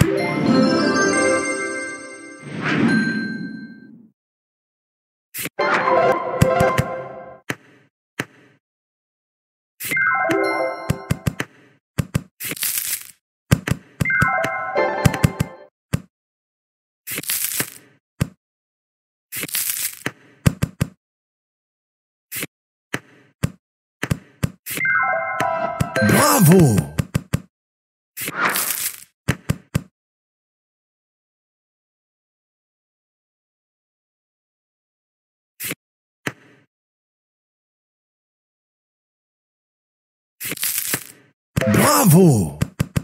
Bravo! Bravo!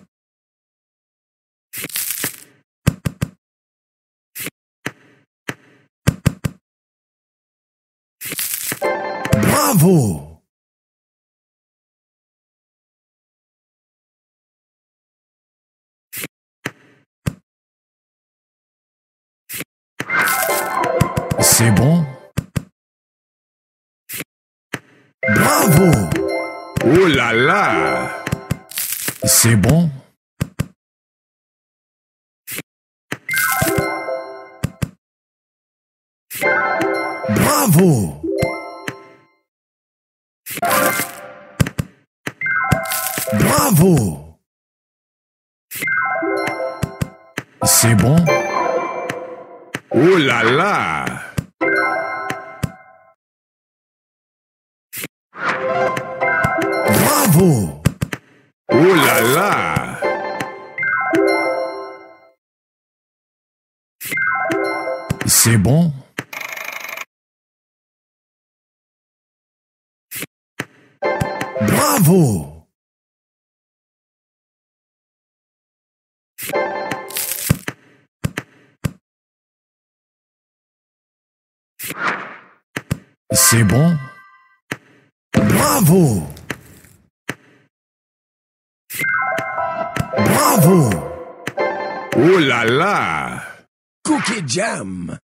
Bravo! C'est bon? Bravo! Oh là là! C'est bon? Bravo! Bravo! C'est bon? Oh là là! Bravo! Oh là là! C'est bon? Bravo! C'est bon? Bravo! Bravo! Oh là là! Cookie Jam.